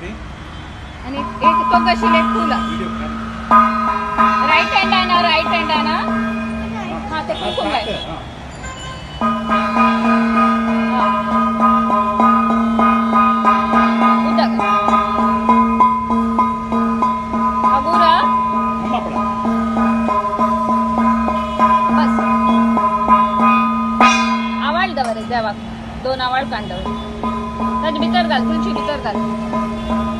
आणि एक तो कशी एक फुल राईट हँड आहे ना हा ते कुंकुम आहे अगोरा बस आवड दवर देवा दोन आवड कांडव त्याची भितर घाल तुळशी भितर घाल